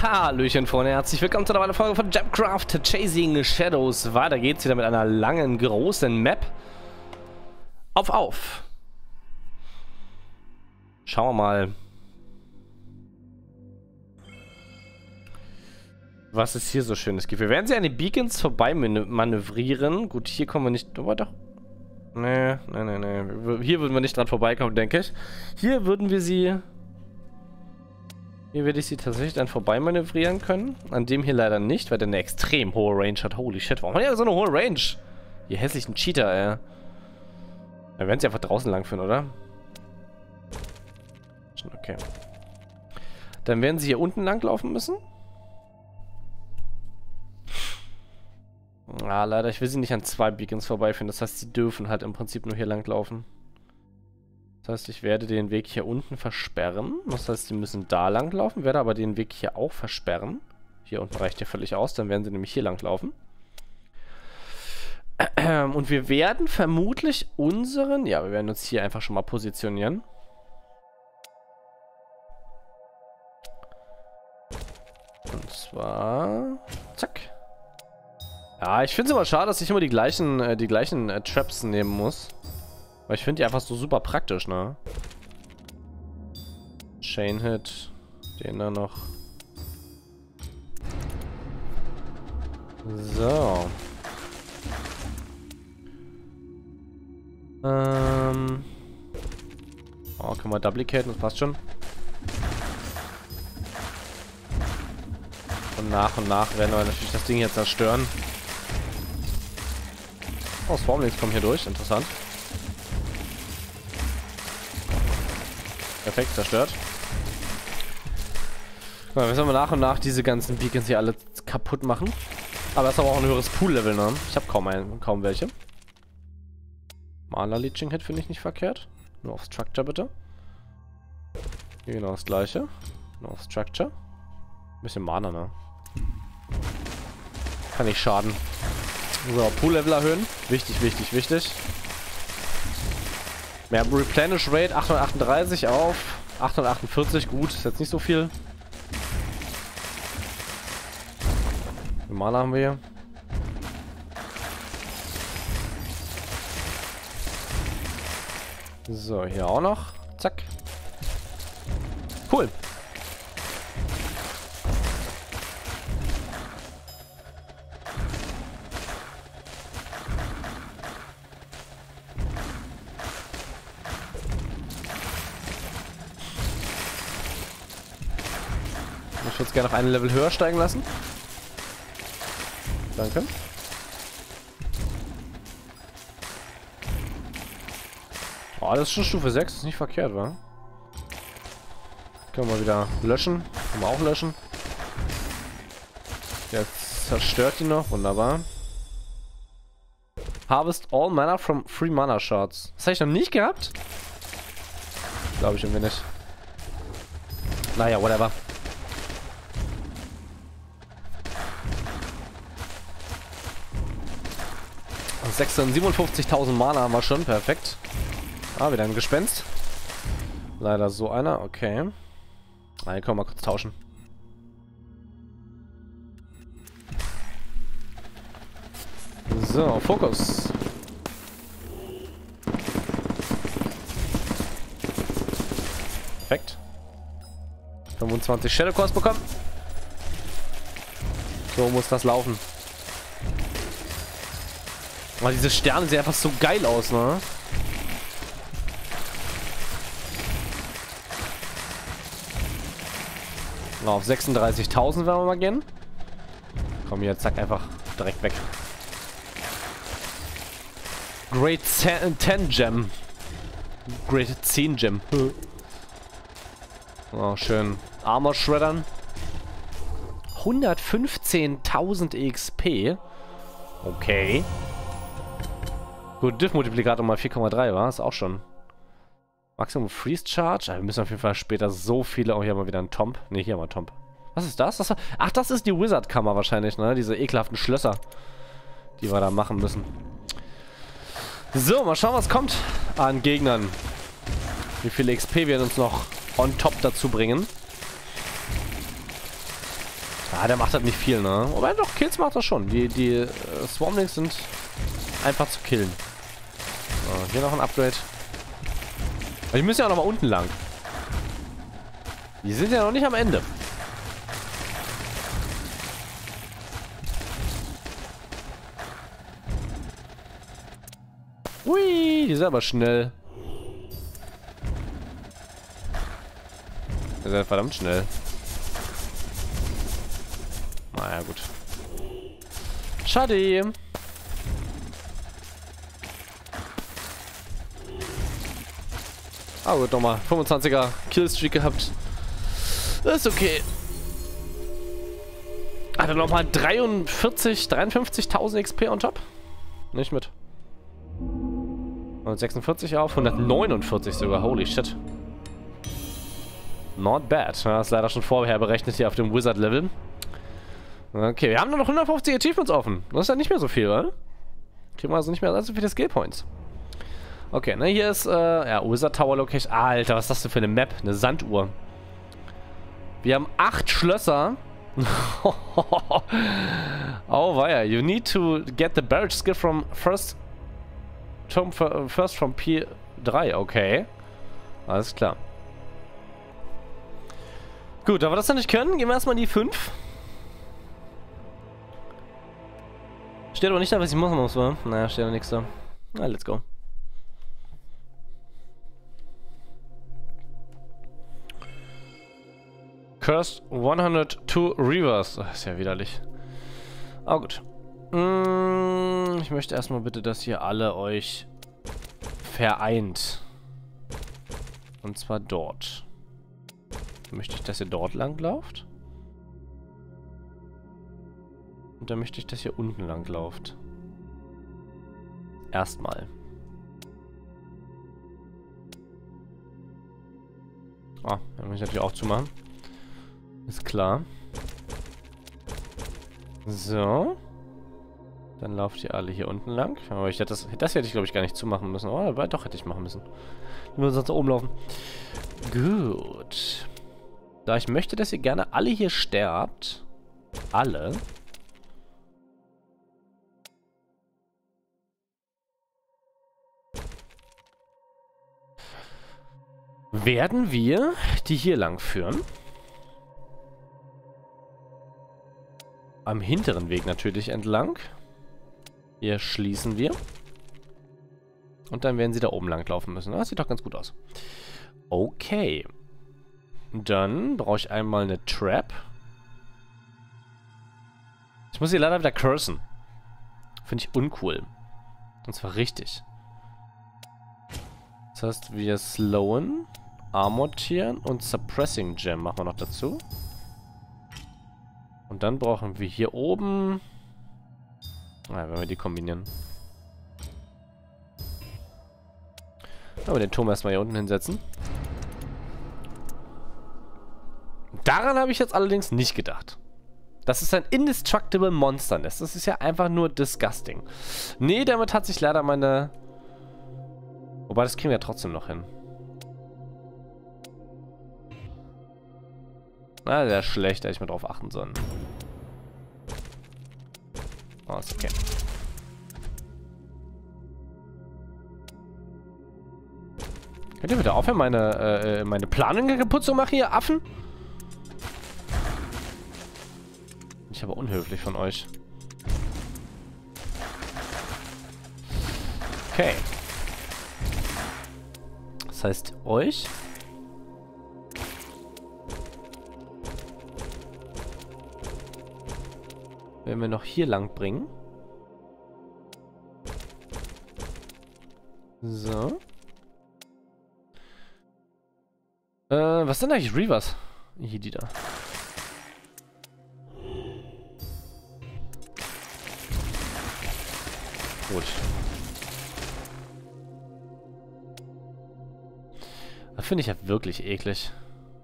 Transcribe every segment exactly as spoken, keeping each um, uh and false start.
Hallöchen Freunde, herzlich willkommen zu einer weiteren Folge von Gemcraft Chasing Shadows. Weiter geht's wieder mit einer langen, großen Map. Auf, auf. Schauen wir mal, was es hier so Schönes gibt. Wir werden sie an den Beacons vorbei manövrieren. Gut, hier kommen wir nicht... Aber doch... Nee, nee, nee, nee. Hier würden wir nicht dran vorbeikommen, denke ich. Hier würden wir sie... Hier werde ich sie tatsächlich dann vorbei manövrieren können. An dem hier leider nicht, weil der eine extrem hohe Range hat. Holy shit, warum hat der so eine hohe Range? Ihr hässlichen Cheater, ey. Dann werden sie einfach draußen langführen, oder? Okay. Dann werden sie hier unten langlaufen müssen. Ah, leider, ich will sie nicht an zwei Beacons vorbeiführen. Das heißt, sie dürfen halt im Prinzip nur hier langlaufen. Das heißt, ich werde den Weg hier unten versperren. Das heißt, sie müssen da langlaufen, werde aber den Weg hier auch versperren. Hier unten reicht ja völlig aus, dann werden sie nämlich hier langlaufen. Und wir werden vermutlich unseren... Ja, wir werden uns hier einfach schon mal positionieren. Und zwar... Zack. Ja, ich finde es immer schade, dass ich immer die gleichen, äh, die gleichen äh, Traps nehmen muss. Weil ich finde die einfach so super praktisch, ne? Chain Hit. Den da noch. So. Ähm. Oh, können wir duplicaten, das passt schon. Und nach und nach werden wir natürlich das Ding jetzt zerstören. Oh, Swarmlings kommen hier durch, interessant. Perfekt, zerstört. Ja, wir sollen wir nach und nach diese ganzen Beacons hier alle kaputt machen. Aber das ist aber auch ein höheres Pool-Level, ne? Ich habe kaum, ein, kaum welche. Maler-Leeching Hit finde ich nicht verkehrt. Nur auf Structure bitte. Hier genau das gleiche. Nur auf Structure. Ein bisschen Mana, ne? Kann nicht schaden. So, Pool-Level erhöhen. Wichtig, wichtig, wichtig. Mehr Replenish Rate, achthundertachtunddreißig auf achthundertachtundvierzig, gut, ist jetzt nicht so viel. Wie viel Mana haben wir hier? So, hier auch noch. Zack. Cool. Ich würde es gerne noch ein Level höher steigen lassen. Danke. Oh, das ist schon Stufe sechs, ist nicht verkehrt, wa? Können wir wieder löschen. Können wir auch löschen. Jetzt zerstört die noch, wunderbar. Harvest all Mana from Free Mana Shards. Das habe ich noch nicht gehabt? Glaube ich irgendwie nicht. Naja, whatever. sechshundertsiebenundfünfzigtausend Mana haben wir schon, perfekt. Ah, wieder ein Gespenst. Leider so einer, okay. Ah, hier können wir mal kurz tauschen. So, Fokus. Perfekt. fünfundzwanzig Shadow Cores bekommen. So muss das laufen. Oh, diese Sterne sehen einfach so geil aus, ne? Oh, auf sechsunddreißigtausend werden wir mal gehen. Komm hier, zack, einfach direkt weg. Great zehn Gem. Great zehn Gem. Oh, schön. Armor Shreddern. hundertfünfzehntausend E X P. Okay. Gut, Diff-Multiplikator mal vier Komma drei war, ist auch schon. Maximum Freeze Charge. Ja, wir müssen auf jeden Fall später so viele. Oh, hier haben wir wieder einen Tomb. Ne, hier haben wir Tomb. Was ist das? das war... Ach, das ist die Wizard-Kammer wahrscheinlich, ne? Diese ekelhaften Schlösser, die wir da machen müssen. So, mal schauen, was kommt an Gegnern. Wie viel X P wir uns noch on top dazu bringen. Ah, der macht halt nicht viel, ne? Aber doch, Kills macht er schon. Die, die äh, Swarmlings sind einfach zu killen. So, hier noch ein Upgrade. Aber die müssen ja auch noch mal unten lang. Die sind ja noch nicht am Ende. Hui, die sind aber schnell. Die sind verdammt schnell. Naja, gut. Schade. Ah, gut, nochmal. fünfundzwanziger Killstreak gehabt. Das ist okay. Hat er nochmal dreiundvierzig, dreiundfünfzigtausend X P on top? Nicht mit. hundertsechsundvierzig auf, hundertneunundvierzig sogar. Holy shit. Not bad. Das ist leider schon vorher berechnet hier auf dem Wizard-Level. Okay, wir haben nur noch hundertfünfzig Achievements offen. Das ist ja nicht mehr so viel, oder? Kriegen wir also nicht mehr so viele Skill-Points. Okay, ne, hier ist, äh, ja, Wizard Tower Location. Alter, was ist das denn für eine Map? Eine Sanduhr. Wir haben acht Schlösser. Oh, weia. You need to get the barrage skill from first, from, first from P drei. Okay. Alles klar. Gut, aber das wir nicht können, gehen wir erstmal in die fünf. Steht aber nicht da, was ich machen muss, wa? Naja, steht da nichts da. Na, let's go. Cursed hundertzwei Reavers. Das ist ja widerlich. Aber gut. Mm, ich möchte erstmal bitte, dass ihr alle euch vereint. Und zwar dort. Möchte ich, dass ihr dort lang lauft. Und dann möchte ich, dass ihr unten lang lauft. Erstmal. Ah, dann muss ich natürlich auch zumachen. Ist klar. So. Dann lauft ihr alle hier unten lang. Aber ich hätte das, das hätte ich, glaube ich, gar nicht zumachen müssen. Oh, aber doch hätte ich machen müssen. Wir müssen sonst da oben laufen. Gut. Da ich möchte, dass ihr gerne alle hier sterbt. Alle. Werden wir die hier lang führen. Am hinteren Weg natürlich entlang. Hier schließen wir. Und dann werden sie da oben lang laufen müssen. Das sieht doch ganz gut aus. Okay. Dann brauche ich einmal eine Trap. Ich muss sie leider wieder cursen. Finde ich uncool. Und zwar richtig. Das heißt, wir slowen, amortieren und Suppressing Gem machen wir noch dazu. Und dann brauchen wir hier oben... Na, wenn wir die kombinieren. Aber den Turm erstmal hier unten hinsetzen. Daran habe ich jetzt allerdings nicht gedacht. Das ist ein Indestructible Monster Nest. Das ist ja einfach nur disgusting. Nee, damit hat sich leider meine... Wobei, das kriegen wir ja trotzdem noch hin. Na, sehr schlecht. Da hätte ich mal drauf achten sollen. Oh, ist okay. Könnt ihr bitte aufhören, meine, äh, meine Planungen kaputt zu machen, ihr Affen? Ich aber unhöflich von euch. Okay. Das heißt, euch... werden wir noch hier lang bringen. So. Äh, was sind eigentlich Reavers? Hier, die da. Gut. Das finde ich ja wirklich eklig.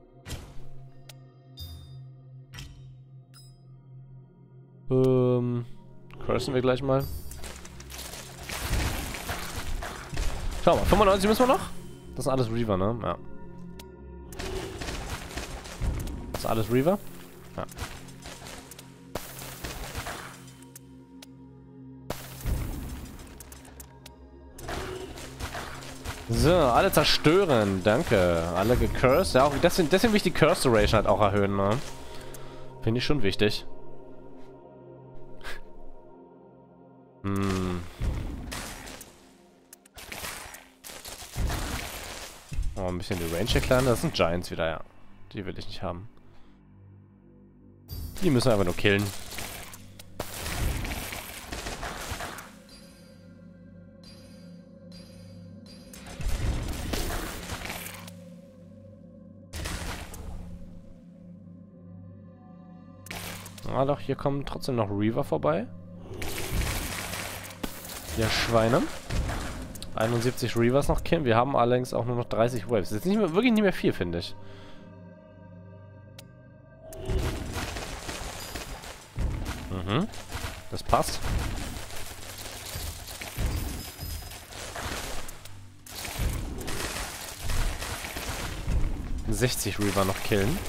Ähm, cursen wir gleich mal. Schau mal, fünfundneunzig müssen wir noch? Das ist alles Reaver, ne? Ja. Das ist alles Reaver? Ja. So, alle zerstören. Danke. Alle gecursed. Ja, auch deswegen, deswegen will ich die Curse Duration halt auch erhöhen, ne? Finde ich schon wichtig. Hm. Oh, ein bisschen die Range erklären. Das sind Giants wieder, ja. Die will ich nicht haben. Die müssen wir einfach nur killen. Ah doch, hier kommen trotzdem noch Reaver vorbei. Ja, Schweine. einundsiebzig Reavers noch killen. Wir haben allerdings auch nur noch dreißig Waves. Das ist nicht mehr, wirklich nicht mehr viel, finde ich. Mhm. Das passt. sechzig Reaver noch killen.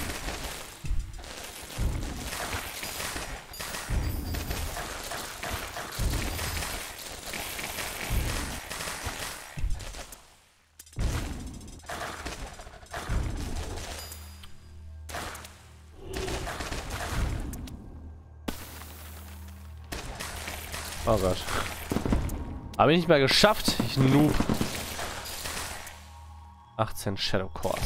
Oh Gott. Habe ich nicht mehr geschafft. Ich Noob. achtzehn Shadow Cores.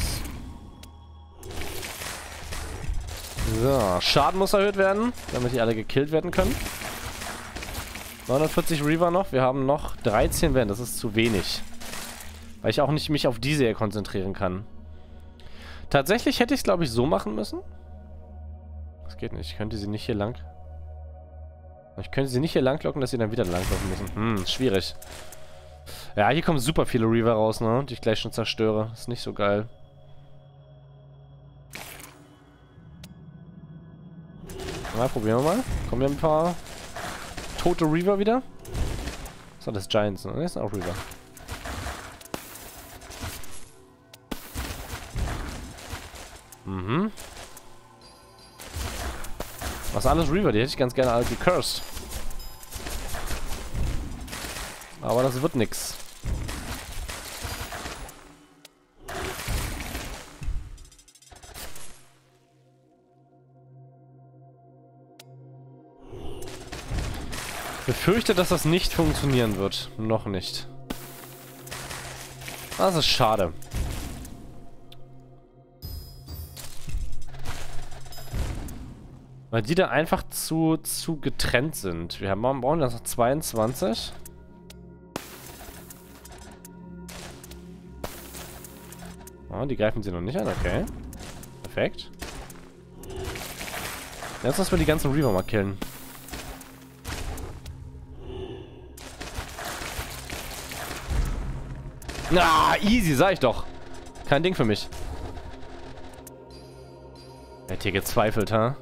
So, Schaden muss erhöht werden, damit die alle gekillt werden können. neunundvierzig Reaver noch. Wir haben noch dreizehn werden. Das ist zu wenig. Weil ich auch nicht mich auf diese hier konzentrieren kann. Tatsächlich hätte ich es, glaube ich, so machen müssen. Das geht nicht. Ich könnte sie nicht hier lang... Ich könnte sie nicht hier langlocken, dass sie dann wieder langlaufen müssen. Hm, schwierig. Ja, hier kommen super viele Reaver raus, ne? Die ich gleich schon zerstöre. Ist nicht so geil. Na, probieren wir mal. Kommen hier ein paar tote Reaver wieder? So, das ist Giants, ne? Das ist auch Reaver. Mhm. Was alles Reaver, die hätte ich ganz gerne alle gecursed. Aber das wird nix. Ich befürchte, dass das nicht funktionieren wird. Noch nicht. Das ist schade. Weil die da einfach zu, zu getrennt sind. Wir haben, brauchen das noch zweiundzwanzig. Oh, die greifen sie noch nicht an, okay. Perfekt. Jetzt müssen wir die ganzen Reaver mal killen. Na, easy, sag ich doch. Kein Ding für mich. Er hat hier gezweifelt, ha?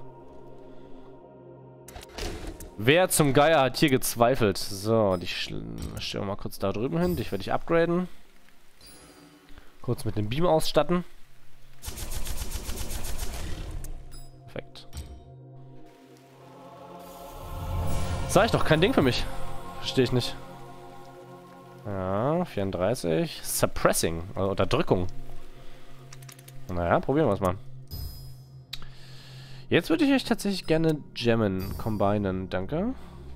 Wer zum Geier hat hier gezweifelt? So, die stellen wir mal kurz da drüben hin. Dich werde ich upgraden. Kurz mit dem Beam ausstatten. Perfekt. Sag ich doch, kein Ding für mich. Verstehe ich nicht. Ja, vierunddreißig. Suppressing, also Unterdrückung. Naja, probieren wir es mal. Jetzt würde ich euch tatsächlich gerne gemmen, combinen, danke.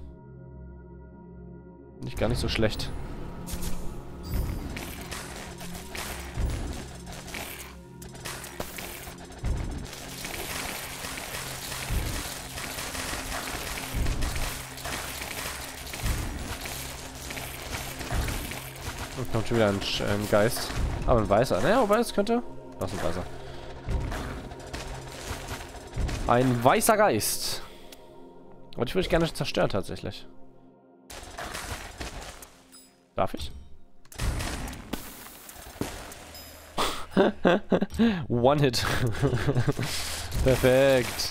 Nicht gar nicht so schlecht. Und kommt schon wieder ein, ein Geist. Aber ein weißer. Naja, wobei es könnte. Das ist ein weißer. Ein weißer Geist. Und ich würde gerne zerstören tatsächlich. Darf ich? One Hit. Perfekt.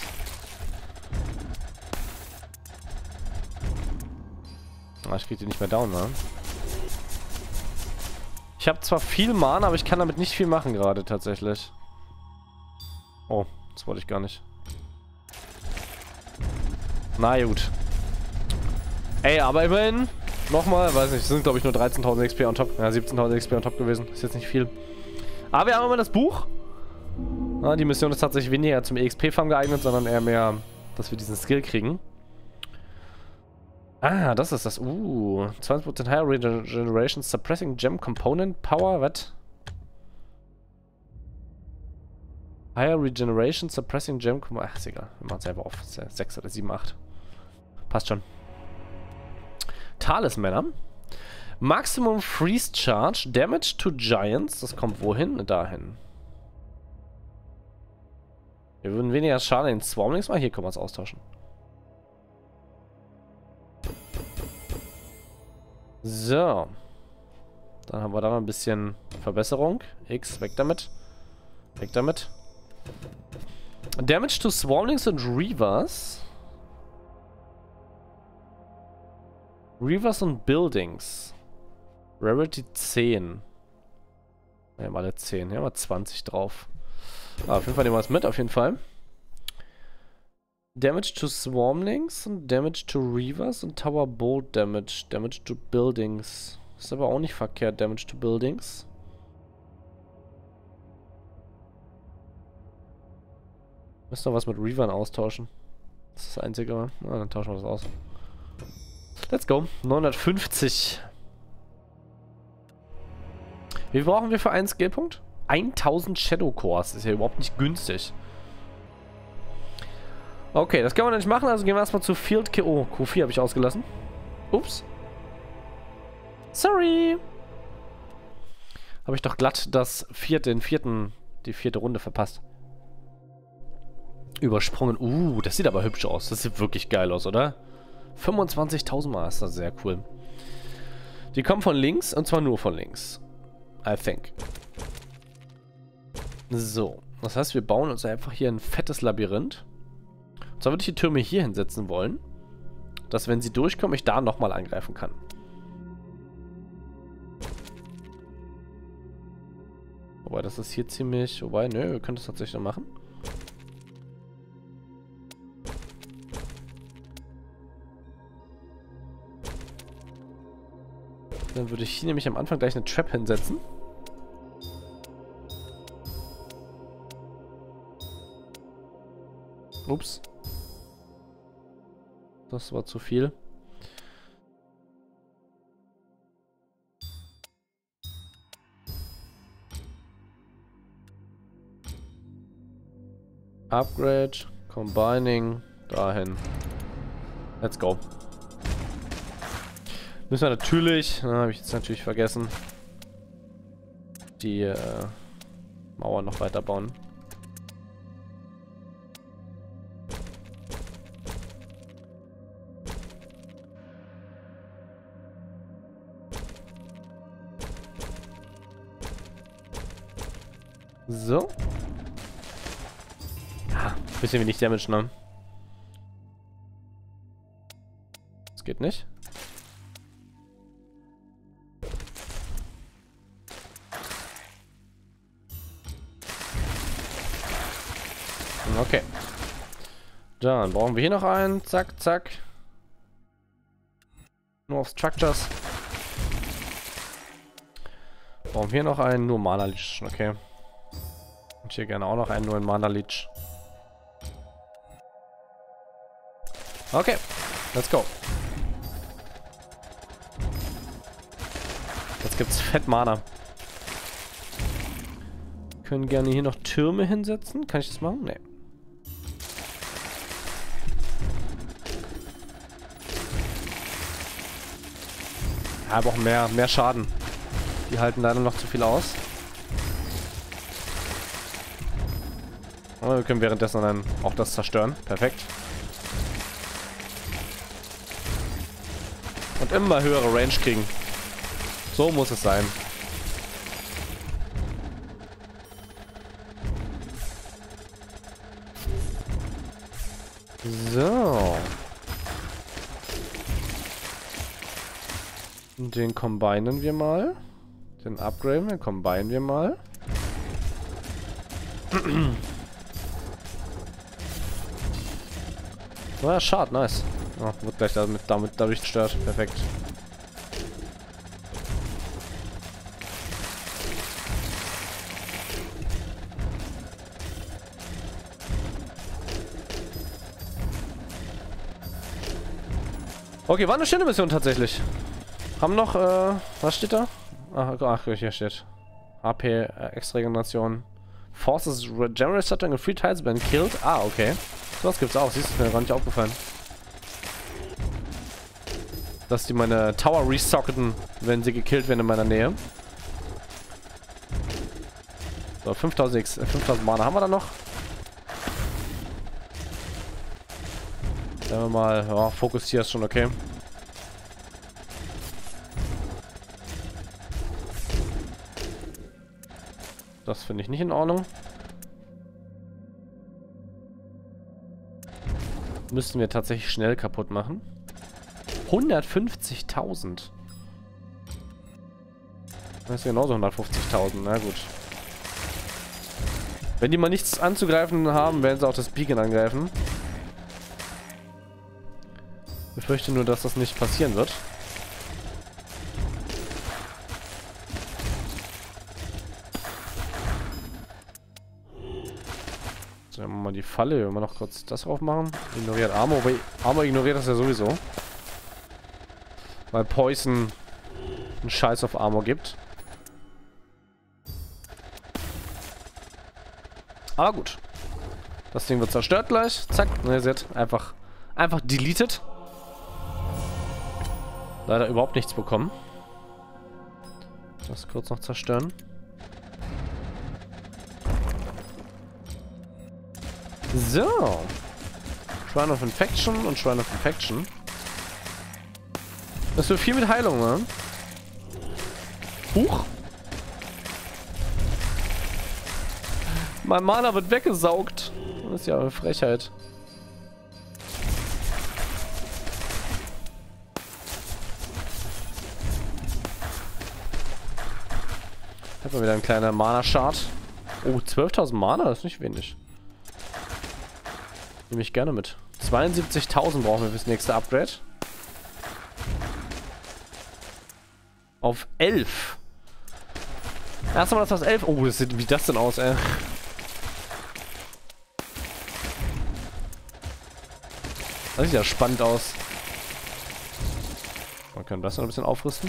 Ah, ich krieg die nicht mehr down, ne? Ich habe zwar viel Mana, aber ich kann damit nicht viel machen gerade tatsächlich. Oh, das wollte ich gar nicht. Na gut. Ey, aber immerhin Nochmal, weiß nicht, sind glaube ich nur dreizehntausend X P on top. Ja, siebzehntausend X P on top gewesen. Ist jetzt nicht viel. Aber wir haben immer das Buch. Ja, die Mission ist tatsächlich weniger zum E X P-Farm geeignet, sondern eher mehr, dass wir diesen Skill kriegen. Ah, das ist das. Uh, zwanzig Prozent Higher Regeneration Suppressing Gem Component Power. Was? Higher Regeneration Suppressing Gem Component. Ach, ist egal. Wir machen es selber auf. sechs oder sieben, acht. Passt schon. Talismänner. Maximum Freeze Charge. Damage to Giants. Das kommt wohin? Dahin. Wir würden weniger Schaden in den Swarmlings machen. Hier können wir es austauschen. So. Dann haben wir da noch ein bisschen Verbesserung. X, weg damit. Weg damit. Damage to Swarmlings und Reavers. Reavers und Buildings. Rarity zehn. Wir haben alle zehn. Hier haben wir zwanzig drauf. Ah, auf jeden Fall nehmen wir es mit, auf jeden Fall. Damage to Swarmlings und Damage to Reavers und Tower Bolt Damage. Damage to Buildings. Ist aber auch nicht verkehrt, Damage to Buildings. Müssen wir was mit Reavern austauschen. Das ist das Einzige. Na, dann tauschen wir das aus. Let's go. neunhundertfünfzig. Wie brauchen wir für einen Skillpunkt? eintausend Shadow Cores. Das ist ja überhaupt nicht günstig. Okay, das können wir nicht machen, also gehen wir erstmal zu Field Q. Oh, Q vier habe ich ausgelassen. Ups. Sorry. Habe ich doch glatt das vierte, den vierten, die vierte Runde verpasst. Übersprungen. Uh, das sieht aber hübsch aus. Das sieht wirklich geil aus, oder? fünfundzwanzigtausend Mal ist das sehr cool. Die kommen von links, und zwar nur von links. I think. So. Das heißt, wir bauen uns einfach hier ein fettes Labyrinth. Und zwar würde ich die Türme hier hinsetzen wollen, dass, wenn sie durchkommen, ich da nochmal angreifen kann. Wobei, das ist hier ziemlich... Wobei, nö, wir können das tatsächlich noch machen. Dann würde ich hier nämlich am Anfang gleich eine Trap hinsetzen. Ups. Das war zu viel. Upgrade, Combining, dahin. Let's go. Müssen wir natürlich, na, habe ich jetzt natürlich vergessen, die äh, Mauer noch weiter bauen. So. Ah, bisschen wenig Damage, ne? Das geht nicht. Okay. Dann brauchen wir hier noch einen. Zack, zack. Nur auf Structures. Brauchen wir hier noch einen. Nur Mana Leech. Okay. Und hier gerne auch noch einen. Nur in Mana Leech. Okay. Let's go. Jetzt gibt's Fett Mana. Wir können gerne hier noch Türme hinsetzen. Kann ich das machen? Nee. Ja, aber auch mehr, mehr Schaden. Die halten leider noch zu viel aus. Aber wir können währenddessen dann auch das zerstören. Perfekt. Und immer höhere Range kriegen. So muss es sein. So. Den combinen wir mal. Den upgraden wir, combinen wir mal. Ah, schade, nice. Oh, wird gleich damit, damit dadurch gestört. Perfekt. Okay, war eine schöne Mission tatsächlich. Haben noch, äh, was steht da? Ach, ach hier steht. H P, äh, extra Regeneration. Forces General Setting and Free Tiles been killed. Ah, okay. Das gibt's auch. Siehst du, ist mir gar nicht aufgefallen. Dass die meine Tower resocketen, wenn sie gekillt werden in meiner Nähe. So, fünftausend, X, äh, fünftausend Mana haben wir da noch. Sagen wir mal, ja, Fokus hier ist schon okay. Das finde ich nicht in Ordnung. Müssten wir tatsächlich schnell kaputt machen. hundertfünfzigtausend. Das ist genauso hundertfünfzigtausend, na gut. Wenn die mal nichts anzugreifen haben, werden sie auch das Beacon angreifen. Ich befürchte nur, dass das nicht passieren wird. So, dann machen wir mal die Falle. Wenn wir noch kurz das aufmachen. Ignoriert Armor. Aber Armor ignoriert das ja sowieso. Weil Poison einen Scheiß auf Armor gibt. Aber gut. Das Ding wird zerstört gleich. Zack. Ne, ihr seht, einfach, einfach deleted. Leider überhaupt nichts bekommen. Das kurz noch zerstören. So. Shrine of Infection und Shrine of Infection. Das wird viel mit Heilung, ne? Huch. Mein Mana wird weggesaugt. Das ist ja eine Frechheit. Hat man wieder ein kleiner Mana-Shard. Oh, zwölftausend Mana, das ist nicht wenig. Nehme ich gerne mit. zweiundsiebzigtausend brauchen wir fürs nächste Upgrade. Auf elf. Erstmal das auf elf. Oh, das sieht wie das denn aus, ey. Das sieht ja spannend aus. Man kann das noch ein bisschen aufrüsten.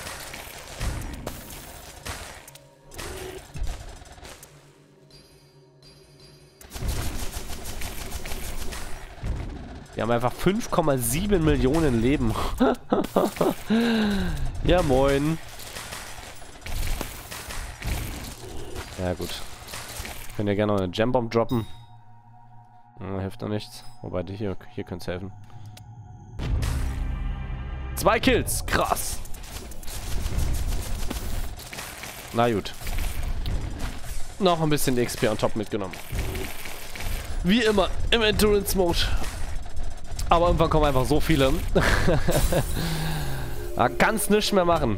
Wir haben einfach fünf Komma sieben Millionen Leben. Ja, moin. Ja, gut. Können ja gerne noch eine Gem-Bomb droppen. Ja, hilft doch nichts. Wobei, die hier, hier könnte es helfen. Zwei Kills. Krass. Na gut. Noch ein bisschen X P on top mitgenommen. Wie immer im Endurance-Mode. Aber irgendwann kommen einfach so viele. Da kannst nichts mehr machen.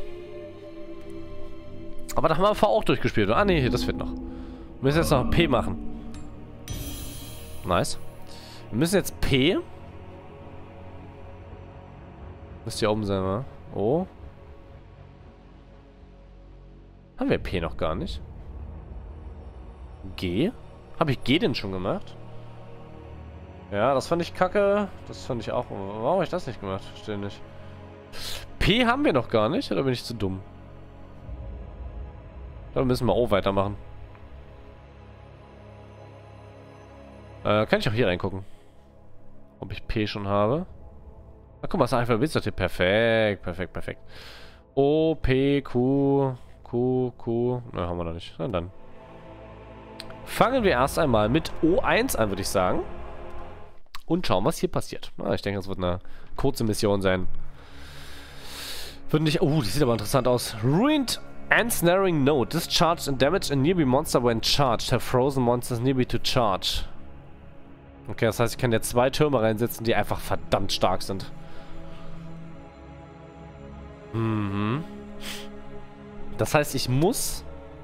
Aber da haben wir vorher auch durchgespielt. Ah ne, das wird noch. Wir müssen jetzt noch P machen. Nice. Wir müssen jetzt P. Müsste hier oben sein, wa? Oh. Haben wir P noch gar nicht? G? Habe ich G denn schon gemacht? Ja, das fand ich kacke. Das fand ich auch. Warum habe ich das nicht gemacht? Verstehe nicht. P haben wir noch gar nicht, oder bin ich zu dumm? Dann müssen wir O weitermachen. Äh, kann ich auch hier reingucken. Ob ich P schon habe. Na guck mal, das Alphabet-Sortier. Perfekt, perfekt, perfekt. O, P, Q, Q, Q. Na, haben wir noch nicht. Na dann. Fangen wir erst einmal mit O eins an, würde ich sagen. Und schauen, was hier passiert. Ah, ich denke, das wird eine kurze Mission sein. Wird nicht... Oh, die sieht aber interessant aus. Ruined Ensnaring Node. Discharged and damaged a nearby monster when charged. Have frozen monsters nearby to charge. Okay, das heißt, ich kann ja zwei Türme reinsetzen, die einfach verdammt stark sind. Mhm. Das heißt, ich muss...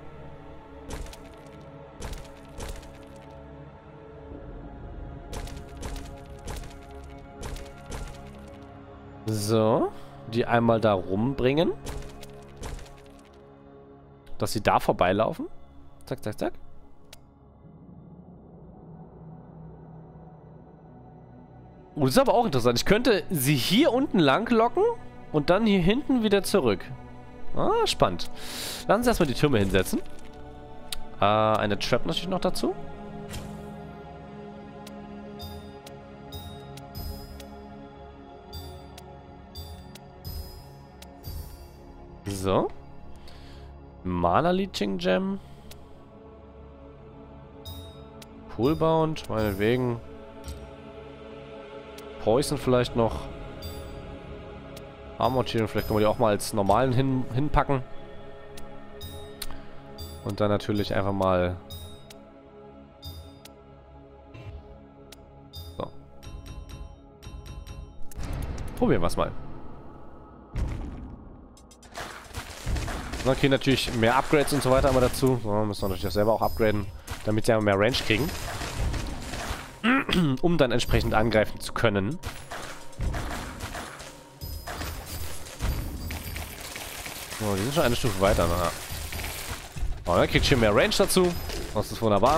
So, die einmal da rumbringen. Dass sie da vorbeilaufen. Zack, zack, zack. Oh, das ist aber auch interessant. Ich könnte sie hier unten lang locken und dann hier hinten wieder zurück. Ah, spannend. Lassen Sie erstmal die Türme hinsetzen. Äh, eine Trap natürlich noch dazu. So. Mana Leeching Gem. Poolbound, meinetwegen. Poison vielleicht noch. Armor Shield, vielleicht können wir die auch mal als normalen hin, hinpacken. Und dann natürlich einfach mal... So. Probieren wir es mal. Wir kriegen natürlich mehr Upgrades und so weiter immer dazu. So, müssen wir natürlich auch selber auch upgraden, damit sie einfach mehr Range kriegen. Um dann entsprechend angreifen zu können. Oh, die sind schon eine Stufe weiter. Na. Oh, dann kriegt schon mehr Range dazu. Das ist wunderbar.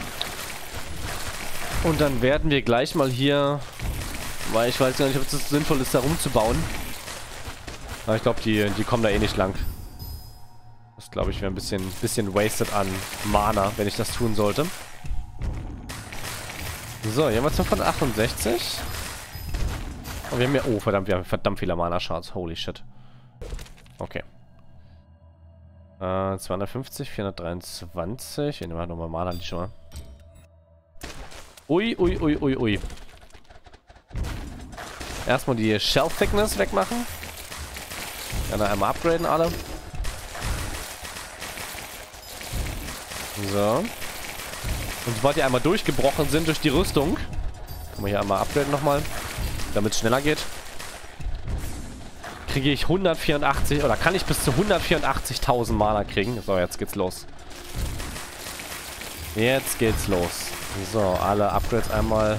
Und dann werden wir gleich mal hier... Weil ich weiß gar nicht, ob es sinnvoll ist, da rumzubauen. Aber ich glaube, die, die kommen da eh nicht lang. Das glaube ich wäre ein bisschen, bisschen wasted an Mana, wenn ich das tun sollte. So, hier haben wir zweihundertachtundsechzig. Und wir haben ja... Oh, verdammt, wir haben verdammt viele Mana-Shards. Holy shit. Okay. Äh, zweihundertfünfzig, vierhundertdreiundzwanzig. Hier nehmen wir nochmal Mana schon mal. Ui, ui, ui, ui, ui. Erstmal die Shelf Thickness wegmachen. Dann einmal upgraden alle. So. Und sobald die einmal durchgebrochen sind durch die Rüstung, können wir hier einmal upgraden nochmal, damit es schneller geht. Kriege ich hundertvierundachtzig, oder kann ich bis zu hundertvierundachtzigtausend Mana kriegen. So, jetzt geht's los. Jetzt geht's los. So, alle Upgrades einmal.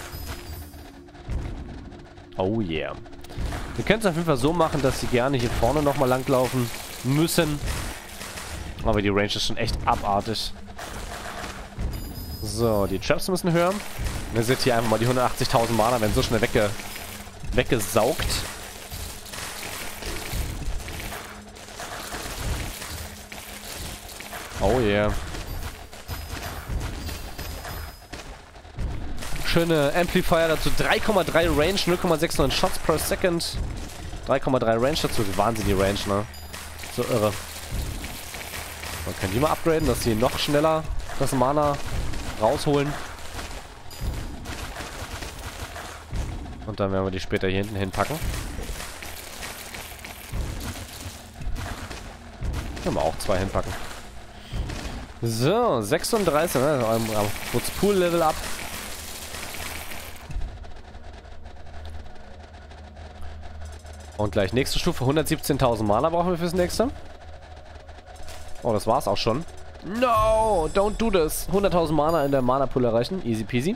Oh yeah. Wir können es auf jeden Fall so machen, dass sie gerne hier vorne nochmal langlaufen müssen. Aber die Range ist schon echt abartig. So, die Traps müssen höher. Und ihr seht hier einfach mal die hundertachtzigtausend Mana, werden so schnell wegge weggesaugt. Oh yeah. Schöne Amplifier dazu. drei Komma drei Range, null Komma sechsundneunzig Shots per Second. drei Komma drei Range dazu. Wahnsinn die Range, ne? So irre. Man kann die mal upgraden, dass sie noch schneller das Mana rausholen. Und dann werden wir die später hier hinten hinpacken. Können wir auch zwei hinpacken. So, sechsunddreißig, ne? Kurz Pool-Level up. Und gleich nächste Stufe, hundertsiebzehntausend Mana brauchen wir fürs nächste. Oh, das war's auch schon. No, don't do this. hunderttausend Mana in der Mana-Pool erreichen. Easy peasy.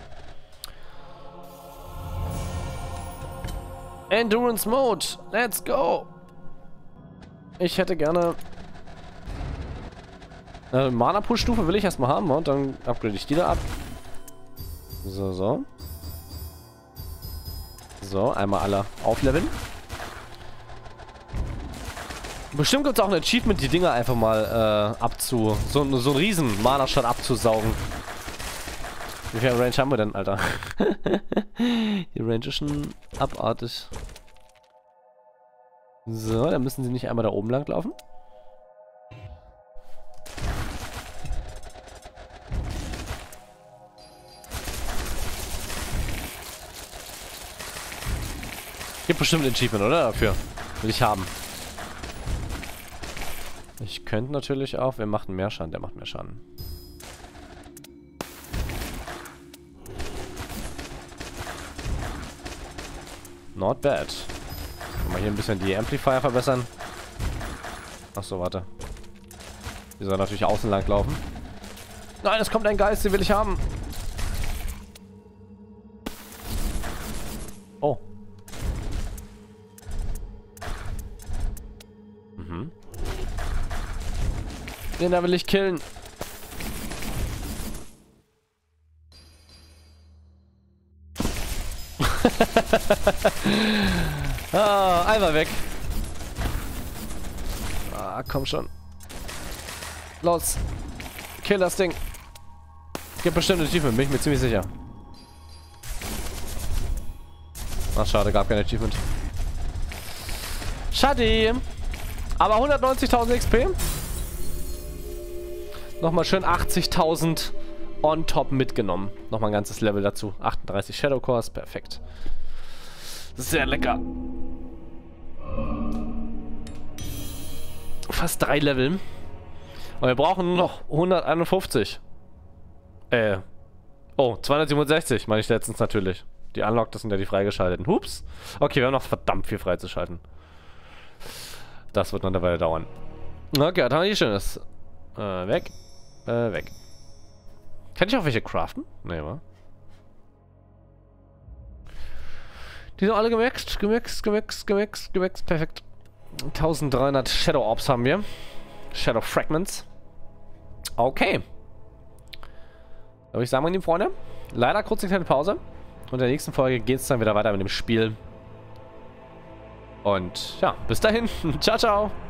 Endurance Mode. Let's go. Ich hätte gerne... Äh, Mana-Pool-Stufe will ich erstmal haben. Und dann upgrade ich die da ab. So, so. So, einmal alle aufleveln. Bestimmt gibt es auch ein Achievement, die Dinger einfach mal äh, abzu... So, so einen riesen Mana-Shot abzusaugen. Wie viel Range haben wir denn, Alter? Die Range ist schon abartig. So, dann müssen sie nicht einmal da oben lang laufen. Gibt bestimmt ein Achievement, oder? Dafür. Will ich haben. Ich könnte natürlich auch... Wer macht mehr Schaden? Der macht mehr Schaden. Not bad. Mal hier ein bisschen die Amplifier verbessern. Achso, warte. Die soll natürlich außen lang laufen. Nein, es kommt ein Geist, den will ich haben. Oh. Mhm. Den da will ich killen. ah, einmal weg. Ah, komm schon. Los. Kill das Ding. Es gibt bestimmt ein Achievement, bin ich mir ziemlich sicher. Ach, schade, gab kein Achievement. Schade. Aber hundertneunzigtausend X P. Nochmal schön achtzigtausend on top mitgenommen. Nochmal ein ganzes Level dazu. achtunddreißig Shadow Cores, perfekt. Sehr lecker. Fast drei Level. Und wir brauchen nur noch hunderteinundfünfzig. Äh. Oh, zweihundertsiebenundsechzig meine ich letztens natürlich. Die Unlock, das sind ja die freigeschalteten. Hups. Okay, wir haben noch verdammt viel freizuschalten. Das wird noch eine Weile dauern. Okay, was haben wir hier Schönes? Äh, weg. Äh, weg. Kann ich auch welche craften? Nee, wa? Die sind alle gemixt, gemixt, gemixt, gemixt, gemixt. Perfekt. eintausenddreihundert Shadow Orbs haben wir. Shadow Fragments. Okay. Da würde ich sagen, meine lieben Freunde, leider kurz eine kleine Pause. Und in der nächsten Folge geht es dann wieder weiter mit dem Spiel. Und ja, bis dahin. Ciao, ciao.